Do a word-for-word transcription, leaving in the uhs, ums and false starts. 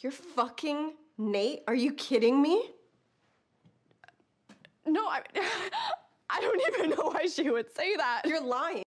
You're fucking Nate? Are you kidding me? No, I, I don't even know why she would say that. You're lying.